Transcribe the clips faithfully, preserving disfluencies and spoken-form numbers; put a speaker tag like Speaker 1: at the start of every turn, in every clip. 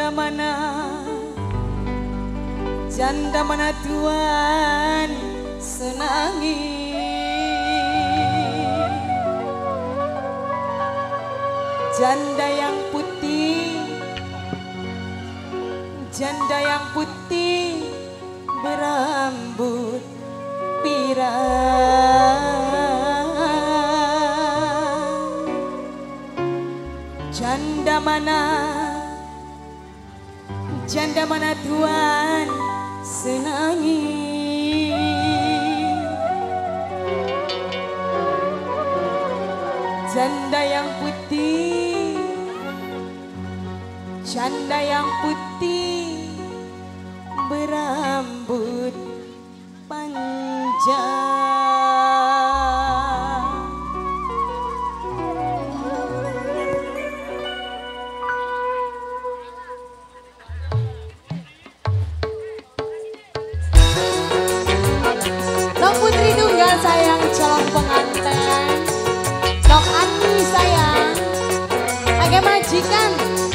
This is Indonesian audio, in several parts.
Speaker 1: Janda mana, janda mana Tuhan senangi. Janda yang putih, janda yang putih berambut pirang. Janda mana, janda mana Tuhan senangi. Janda yang putih, janda yang putih berambut panjang. Nok Putri Tunggal sayang calon pengantin, Nok Ani sayang agak majikan.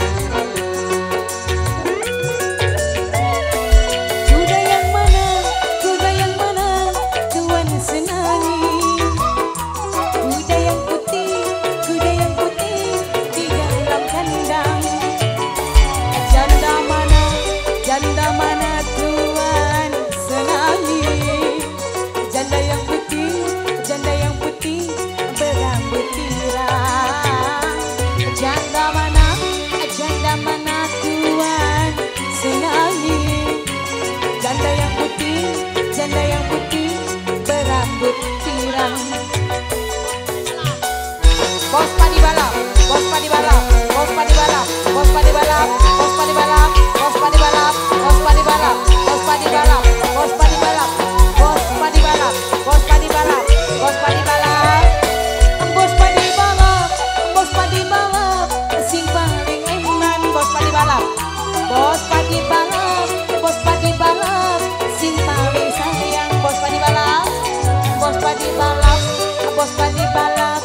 Speaker 1: Bos padi balap, bos padi balap, bos padi balap, bos padi balap, bos padi balap, bos padi balap, bos padi balap, bos padi balap, bos padi balap, bos padi balap, bos padi balap, bos padi balap, bos padi balap, bos padi balap, sing paling eman bos padi balap, bos padi balap, bos padi balap, sing paling sayang bos padi balap, bos padi balap, bos padi balap.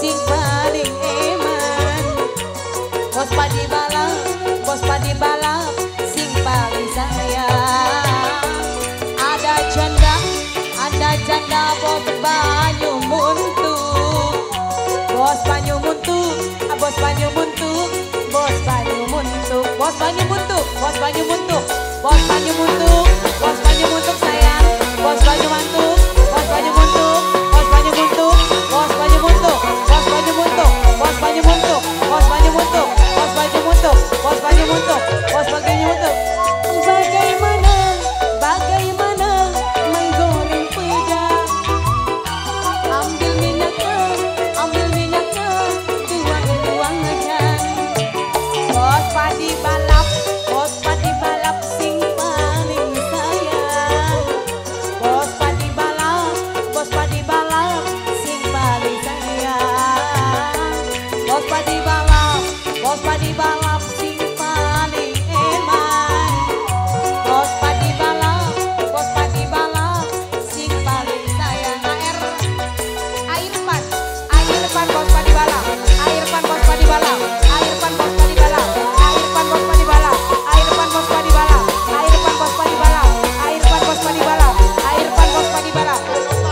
Speaker 1: Bos padi balap, bos padi balap, sing paling sayang. Ada janda, ada janda bos banyu muntuk, bos banyu muntuk, bos banyu muntuk, bos banyu muntuk, bos banyu muntuk, bos banyu muntuk, bos banyu muntuk, bos banyu muntuk sayang, bos banyu mantuk, bos banyu muntuk, bos banyu muntuk, bos banyu muntuk, bos banyu muntuk, bos banyu muntuk, bos banyu muntuk. Bos baju muntuk, bos baju muntuk, bos bajunya muntuk. Bagaimana, bagaimana menggoreng peda? Ambil minyaknya, ambil minyaknya, tuang-tuang aja. Bos padi balap, bos padi balap sing paling sayang. Bos padi balap, bos padi balap sing paling sayang. Bos padi balap, bos padi balap sing paling eman. Bos padi balap, bos padi balap sing paling sayang. Air, air pan, air pan bos padi balap, air pan bos padi balap, air pan bos padi balap, air pan bos padi balap, air pan bos padi balap, air pan bos padi balap, air pan bos padi balap, air pan bos padi balap.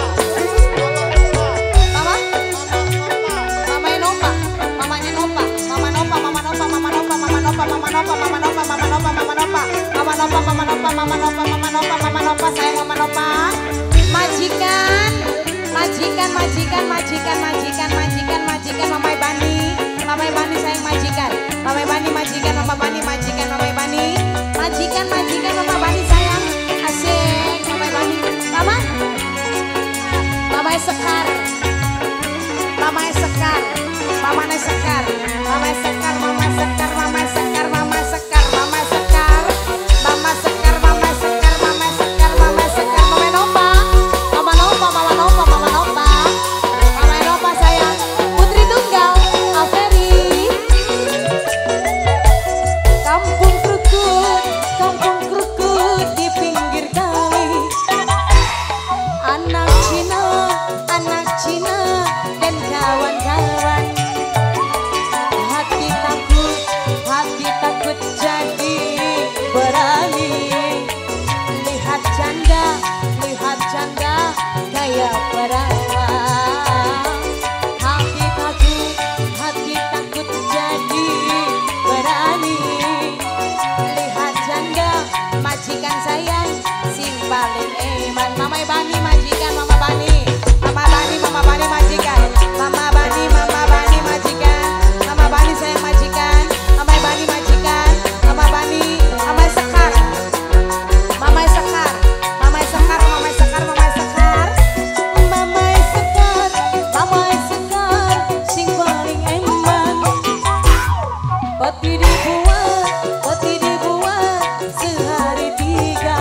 Speaker 1: Mama, mama Nopa, mamanya Nopa, mama Nopa, mama Nopa, mama Nopa, mama Nopa, mama Nopa, mama Nopa, mama Nopa, mama Nopa, mama Nopa, mama Nopa, mama Nopa, mama Nopa, mama Nopa, sayang mama Nopa. Majikan, majikan, majikan, majikan, majikan, majikan, majikan, mama Bani, mama Bani sayang majikan, mama Bani majikan, mama Bani majikan, mama Bani, majikan, majikan, mama Bani sayang, asik, mama Bani, mama, mama Sekar, mama Sekar, mama Sekar, mama Sekar, mama Sekar, mama Sekar, mama Sekar, mama Sekar, mama Sekar, mama Sekar, mama Sekar, mama Sekar, mama Nopa, mama Nopa, mama Nopa, mama Nopa, mama Nopa sayang, Putri Tunggal, Aferi, Kampung Krukut, Kampung Krukut. majikan sayang sing paling eman. Mama Bani majikan, Mama Bani, Mama Bani, Mama Bani majikan, Mama Bani, Mama Bani majikan, Mama Bani sayang majikan, Mama Bani majikan, Mama Bani, Mama Sekar, Mama Sekar, Mama Sekar, Mama Sekar, Mama Sekar, Mama Sekar, Mama Sekar, sing paling eman. Peti dibuat, peti dibuat sehari tiga.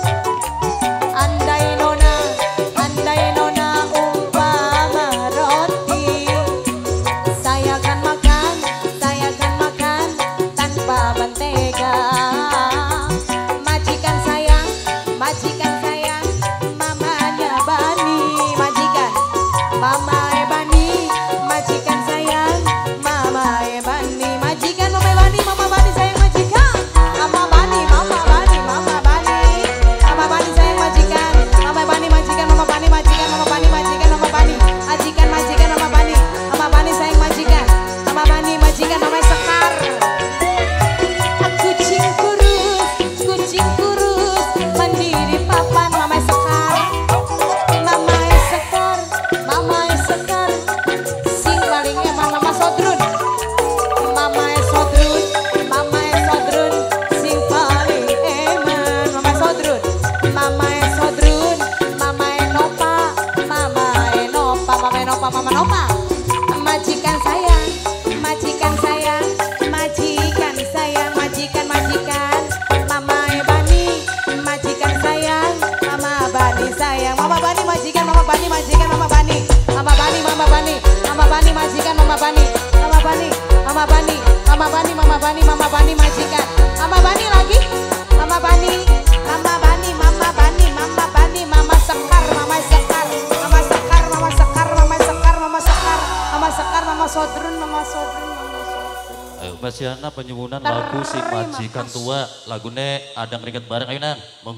Speaker 1: Andai nona, andai nona umpama roti, saya akan makan, saya akan makan tanpa mentega. Majikan sayang, majikan sayang, mamanya Bani, majikan, Mama Bani, majikan sayang, Mama Bani, majikan Mama Bani, Mama Bani sayang majikan, Mama Bani, Mama Bani, Mama Bani, Mama Bani sayang majikan, Mama Bani majikan, Mama Bani majikan, Mama Bani majikan, Mama Bani, majikan majikan, Mama Bani, Mama Bani sayang majikan, Mama Bani majikan, Mama Sekar. Kucing kurus, kucing kurus, mandi di papan, Mama Sekar, Mama Sekar, Mama Sekar, sing paling eman, Mama Sodrun, Mama Sodrun, Mama Sodrun, sing paling eman, Mama Sodrun, Mama Sodrun, Mama Enopa, Mama Enopa, Mama Enopa, Mama Enopa, majikan sayang, majikan sayang, majikan sayang, majikan majikan, Mama Bani, majikan sayang, Mama Bani sayang, Mama Bani majikan, Mama Bani majikan, Mama Bani, Mama Bani, Mama Bani, Mama Bani majikan, Mama Bani, Mama Bani, Mama Bani, Mama Bani, Mama Bani, Mama Bani majikan, Mama Bani lagi, Mama Bani, Mama Bani, Mama Bani, Mama Bani, Mama Sekar, Mama Sekar, Mama Sekar, Mama Sekar, Mama Sekar, Mama Sekar, Mama Sekar, Mama Sodrun, Mama Sodrun, Mama Sodrun.
Speaker 2: Ayo Mas Yana penyuwunan lagu si majikan tua, lagunya ada ngeringet bareng ayo nang.